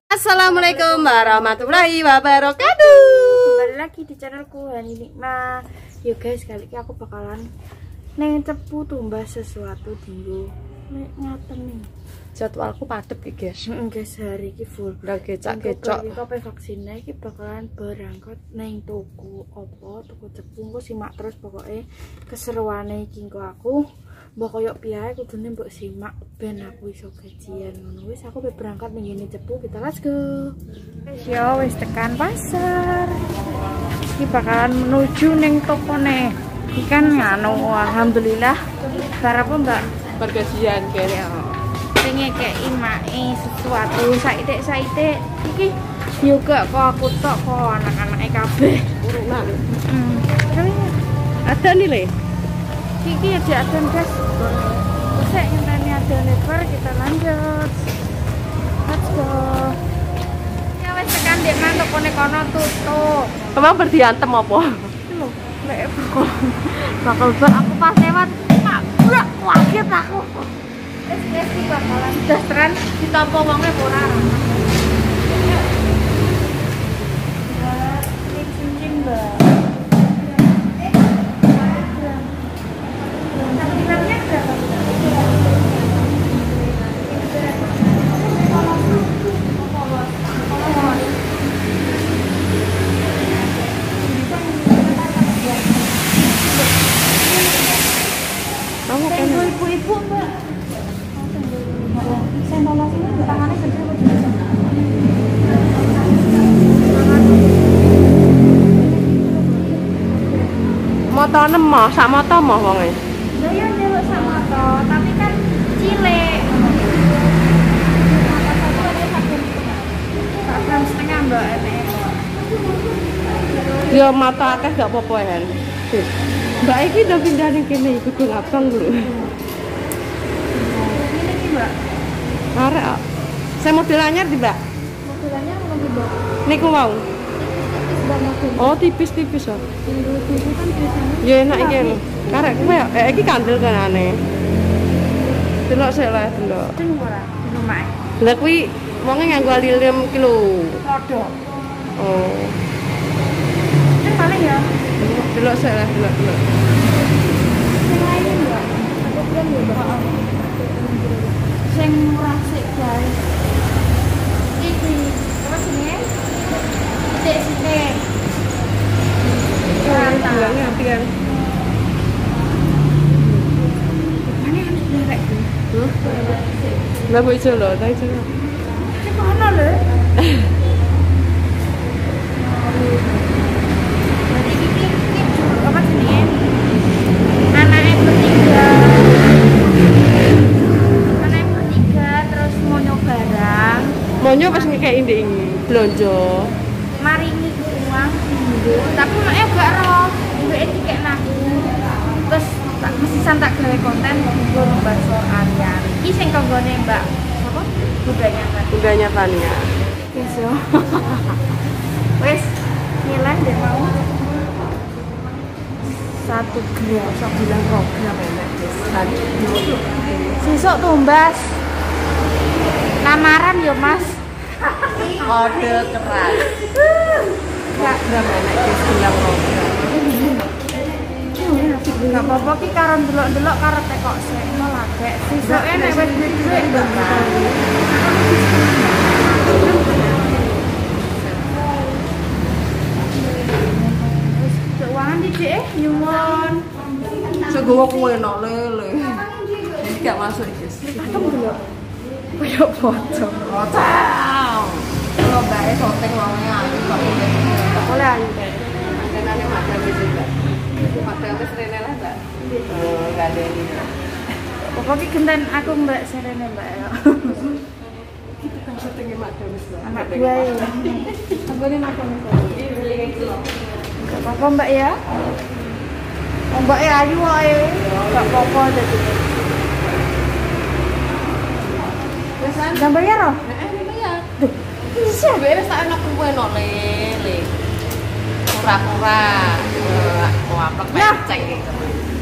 Assalamualaikum warahmatullahi wabarakatuh. Kembali lagi di channelku Hani Nikmah. Yo guys, kali ini aku bakalan neng cepu tumbas sesuatu dinggo. Nek ngaten nih. Jadwalku padet iki, guys. Guys, hari ini full. Udah kecak-kecok. Iki kope vaksinnya iki bakalan berangkat neng tuku opo, tuku cepu engko simak terus pokoknya keseruane iki engko aku. Mbok koyo piye kudune mbok simak ben aku iso gajian ngono. Wis aku berangkat ning ngene cepu, kita let's go. Wis yo wis tekan pasar. Iki bakalan menuju ning tokone. Iki kan nganu alhamdulillah bar apa Mbak? Pergajian kene. Pengen kayak imai sesuatu saite iki juga kok aku tok kok anak-anake kabeh. Urunan. Ada nih, Le. Kiki ada guys. Terus ngenteni ada lebar kita lanjut. Let's go. Ya wis tekan dek nang tokone kono tutup. Emang berdiantem apa? Lho, lek bakal aku pas lewat mak kaget aku. Wis iki bakalan dasteran ditampa wonge ora. Ini cincin, Mbak. Ibu-ibu Mbak. Sentolasnya tangannya gede Moto nemo, sak moto mah wonge. Lah ya ndelok sak moto, tapi kan cilik. Sak setengah Mbak enek. Ya mata akeh gak apa-apa kan. Mbak iki udah pindah ning kene iku Gung Abang lho. Ini nih Mbak. Arek. Saya model anyar di, Mbak. Modelannya mau Mbak. Niku mau. Oh, tipis-tipis oh. Ya enak iki lho. Karek kowe iki kandel kan aneh. Delok sik lah, delok. Deng ora di rumah. Lah kuwi wonge nganggo alilem iki lho. Rodok. Oh. Deng paling ya. Delok sik lah, delok. Sing lain Mbak. Aku kan ya Mbak. Sing murah sik guys. Iki apa jenenge? Sithik. Bilangnya api kan. Mana kan derek. Lah kok iso lho, ta iso. Iki kono lho. Iki apa jenenge? Anake bertiga. Anake bertiga terus monyo barang. Monyo pas ngekeki ndek blonjo. Maringi uang tapi maknya gak roh duit dikek aku terus tak mesisan tak gawe konten gue bakso Aryan ini sing kanggone Mbak apa? Budanya Tania. wis yo wis nilai deh mau 1 gram sok bilang program enak guys sesuk tumbas lamaran yo Mas Kode keras. Enggak enak guys bilang program. Gak apa-apa ki karo ndelok-ndelok karo tekok sekno lagek. Sisoke nek wis duwe wis keuangan dicek nyuwun. Segowo kowe enak lele. Iki gak masuk guys. Atom delok. Koyo foto. Wow. Kalau bae shooting wonge ayu kok. Boleh ayu. Mantenane madam iki, Mbak. Madam wis rene lah, Mbak. Oh, enggak ada ini. Pokoknya genten aku Mbak Serene Mbak ya. Kita kan syutingnya madam wis, Mbak. Anak gue ya. Aku ini makan gak apa-apa Mbak ya. Mbak ya ayu wae. Gak apa-apa dadi. Udah bayar loh? Bayar. Bisa. Wis tak enak kowe enak lele. Murah-murah. Wah, plek cek gitu.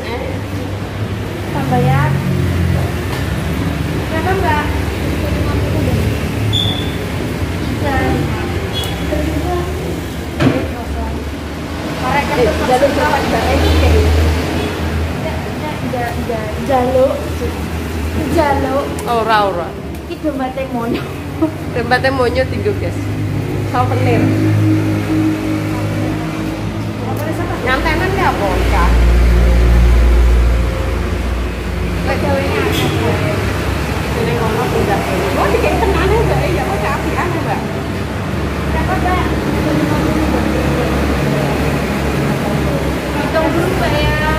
Tak bayar. Berapa Mbak? Jaluk. Ora. Iki dompete monyo. Tempatnya monyo tinggal guys. Souvenir. Nyantenan ya apa? Enggak. Kayak gawenya apa? Ini ngomong pindah. Oh, dikit tenan ya, Mbak. Ya kok apian ya, Mbak. Berapa, Mbak? Hitung dulu, Mbak ya.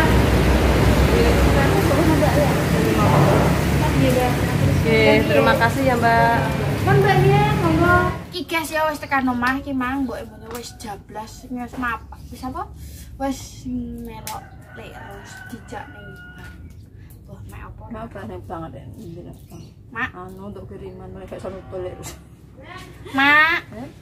Oke, terima kasih ya, Mbak. Kan Mbaknya, monggo. Iki guys ya wis tekan omah iki mang mbok emene wis jablas wis mapak. Wis apa? Wis melok lek terus dijak ning. Wah, mek apa? Mau banget banget ya. Mak, Anu untuk kiriman mereka sama balik. Mak.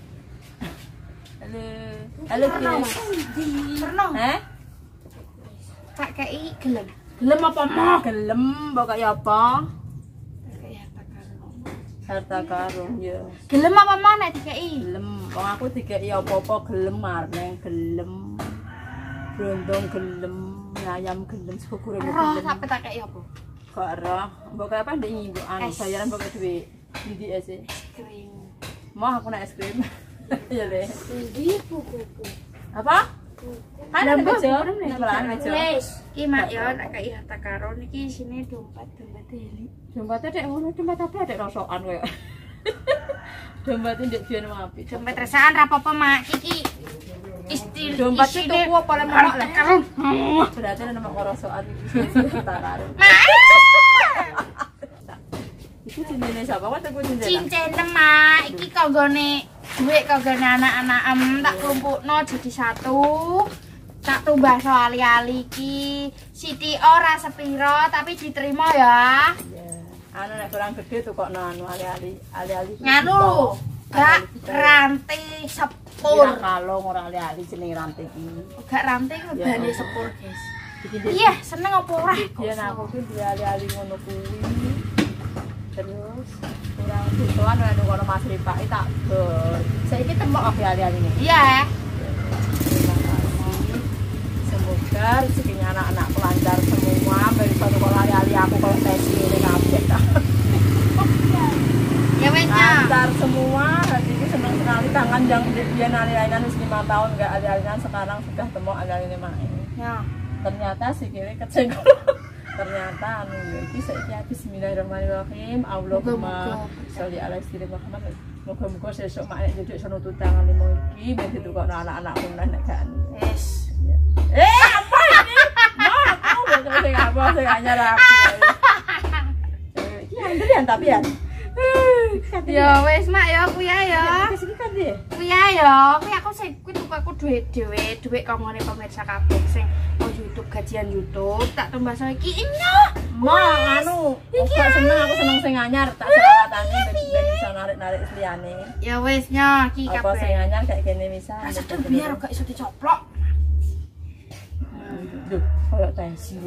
Halo guys. Pernah? Tak kei gelem. Gelem apa mah? Gelem mbok kaya apa? Kayak harta karun. Harta karun ya. Gelem apa mah nek dikei? Gelem. Wong aku dikeki apa-apa gelem marneng gelem. Brondong gelem, ayam gelem, syukur Roh gelem. sampe tak kei apa? Gak roh. Mbok kaya apa ndek nyinggo anu Es. bayaran mbok duit. Ndi sih? Krim. Mau aku nak es krim. Iya deh. Endi buku? Apa? Ada Lambang, meja, bukan nih, belaan meja. Wes, iki mak yo nek kei harta karun iki isine dompet heli. Dompetnya dek ngono, dompet apa dek rosokan koyo. Dompetnya dek biyen apik. Dompet resaan ra apa-apa mak iki. Istil Dompetnya tuku apa le memok le. karun. Berarti ana memok rosokan iki harta karun. Iki cincine sapa? Kok tuku cincin? Cincin mak, iki kanggone duit kanggone anak-anak tak kumpulno jadi satu. Tak tumbah soal-ali iki. Siti ora sepiro tapi diterima ya. Iya. Anu nek kurang gede tukokno anu ali-ali. Nganu, gak rantai sepur. Ya kalong ora ali-ali jenenge rantai iki. Gak rantai Ya. bane sepur, guys. Iki Iya, seneng apa ora? biyen aku ki duwe ali-ali ngono kuwi. Terus kurang butuhan anu kono Mas Ripaki tak ber. Saiki temok aku ali-aline. Iya. Terima kasih. Semoga rezekinya anak-anakku lancar semua. Bagi satu kalau ali-ali aku kalau tes ini kabeh tak. Ya wes nya. Lancar semua. Hati ini senang sekali tangan yang dia ali-alinan wis 5 tahun enggak ali-alinan sekarang sudah temok ali-aline main. Ya. Ternyata si kiri kecenggol. Ternyata anu ya iki saiki bismillahirrahmanirrahim. Allahumma sholli ala sayyidina Muhammad. Moga-moga sesuk mak nek duduk sono tutangan limo iki ben ditukokno anak-anakku nek gak anu. Wes. Apa ini? Mau aku sing apa sing anyar aku. Iki Andrian tapi ya. Ya wes mak ya kuwi ae ya. Wis iki kan dia. Kuwi ae ya. Kuwi aku sing kuwi tuku aku duit dhewe, duit kamane pemirsa kabeh sing mau YouTube gajian YouTube tak tambah saiki iya. Mau anu, gak seneng aku seneng sing anyar tak selawatane ben iso narik-narik liyane. Ya wes nya iki Apa sing kabeh. anyar kayak gini bisa. Rasa biar gak iso dicoplok. Duh, koyo tensi.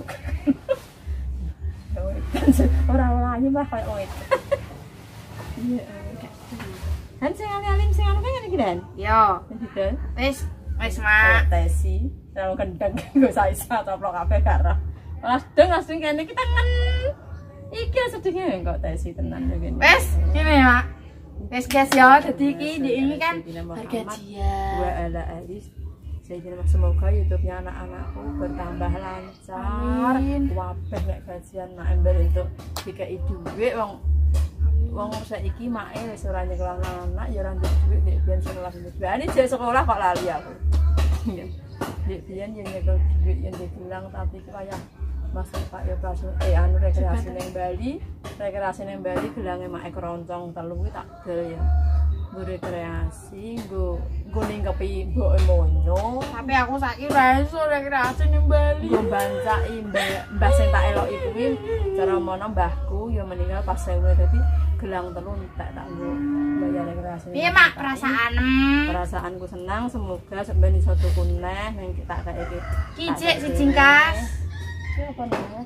Ora-ora aja mah koyo wit. Iya. Han sing alim sing anu kan iki Dan. Yo. Dan. Wes Koyo mak. tesi, terlalu kendang nggo isa coplok kabeh karo. Langsung kene kita tengen. Iki sedenge kok tesi tenan yo kene. Wes kene ya. Wes guys ya, dadi iki ini kan bergajian. Wa ala alis. Saya semoga YouTube-nya anak-anakku bertambah lancar. Amin. Wabeh nek gajian mak ember untuk dikai dhuwit wong saiki make wis ora nyekolah anak ya ora ndek dhuwit nek biyen sekolah ndek. Bane jek sekolah kok lali aku. Iya. Nek biyen yen nyekel dhuwit yen dibilang tapi kaya Mas Pak ya pas anu rekreasi ning Bali, rekreasi ning Bali gelange make keroncong telu kuwi tak del ya. Nggo rekreasi, nggo ningkepi mbok monyo. Tapi aku saiki ora iso rekreasi ning Bali. Nggo bancaki mbah sing tak eloki kuwi cara mono mbahku ya meninggal pas 1000 dadi gelang telu tak nggo bayar rekreasi. Piye mak perasaanmu? Perasaanku senang, semoga sampeyan iso tuku neh ning tak iki. Kijik sijingkas. Iki apa namanya?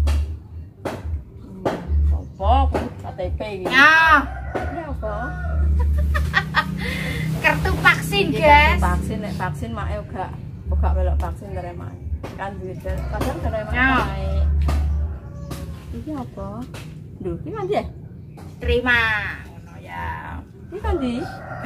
Apa KTP iki? Ya, Ini apa? kartu vaksin, Iki guys. kartu vaksin, nek vaksin make uga melok vaksin dari mak. Kan duit kadang dari mak Ya. naik. Iki apa? Duh, iki kan ya? Terima ngono ya. Iki kan di.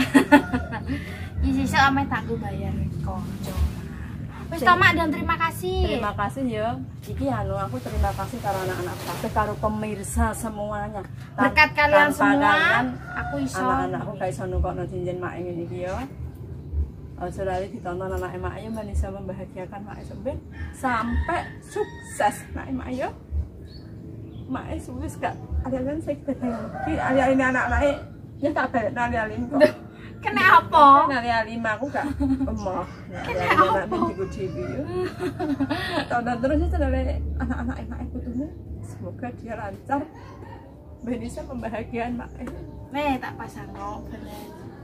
Iki sesuk ame tak bayar kanca. Wis to Mak, dan terima kasih. Terima kasih ya. Iki aku terima kasih karo anak-anak kabeh, karo pemirsa semuanya. Berkat kalian semua, kalian, aku iso. Anak-anakku gak iso nukokno cincin mak ngene iki ya. Aja lali ditonton anak mak ya ben bisa membahagiakan mak sampai sukses mak ya. Mak sukses gak alian sik iki alian anak-anak ya tak balik alian kok. Kena apa? Kena lima aku gak emoh. Kena apa? Minggu TV. Tonton terus itu dari anak-anak emak itu tuh. Semoga dia lancar. Ben bisa membahagiakan mak. Tak pasang no, bener.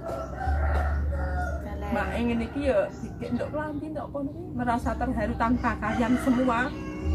Mak ingin iki yo dikit ndok kelambi ndok kono merasa terharu tanpa kalian semua.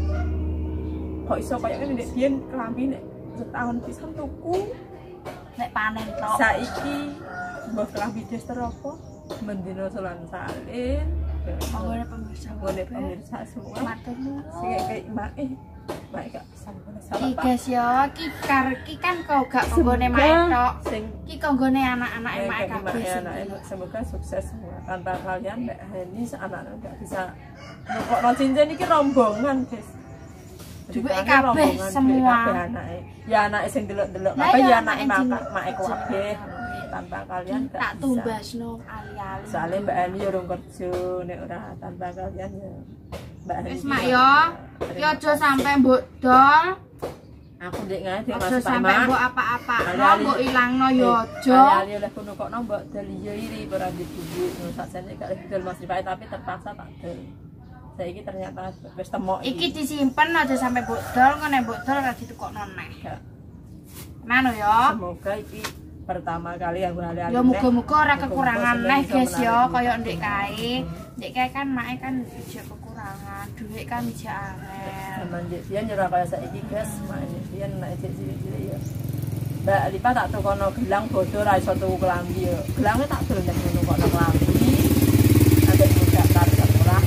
Kok iso koyo ngene ndek biyen kelambi nek setahun pisan tuku. Nek panen tok. Saiki mbah kelambi dester apa? Mendino selan salin. Monggo pemirsa semua. Matur nuwun. Sing kayak mak gak sampeyan salah. Iki guys ya, ki kan kau gak konggone mak tok. Ki konggone anak-anak emak kabeh. Semoga sukses semua. Tanpa kalian Mbak Heni anak-anak gak bisa nukokno cincin iki rombongan, guys. Duwe kabeh semua. Ya anake sing delok-delok kabeh ya anake mak kabeh. Tanpa kalian tak tumbasno ali-ali. Soale Mbak Heni yo urung kerja nek ora tanpa kalian ya. Mbak Heni. Wis mak yo. Ki aja sampe mbok dol. Aku ndek ngae Mas Pak. Aja sampe mbok apa-apa. Mbok ilangno yo aja. Ali oleh kono kok mbok dol yo iri ora duit. Sakjane gak dol Mas Pak tapi terpaksa tak dol. Saiki ternyata wis temok iki disimpen aja sampe mbok dol, kok nek mbok dol ora ditukokno neh. Mano yo. Semoga iki pertama kali aku ali-ali. Ya muga-muga ora kekurangan neh guys ya, kaya ndek kae. Ndek kae kan make kan ijek kekurangan, duit kan ijek arel. Zaman ndek biyen ora kaya saiki guys, mak biyen nek ijek cilik-cilik ya. Mbak Lipa tak tukono gelang bodo ra iso tuku klambi yo. Gelange tak dol nek ngono kok klambi. Ada budak tarik sekolah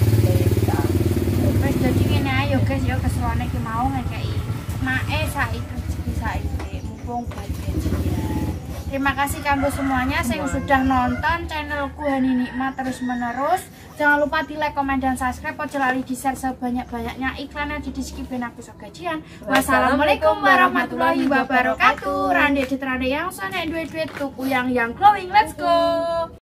wis dadi ngene ae yo guys yo keseruane ki mau ngekeki make saiki saiki mumpung gajian. Terima kasih kanggo semuanya yang sudah nonton channelku Hani Nikmat terus menerus. Jangan lupa di like, komen, dan subscribe. Ojo lali di share sebanyak-banyaknya. Iklannya di skip ben aku iso gajian. Wassalamualaikum warahmatullahi wabarakatuh. Rande yang sana duit-duit tuku yang glowing. Let's go.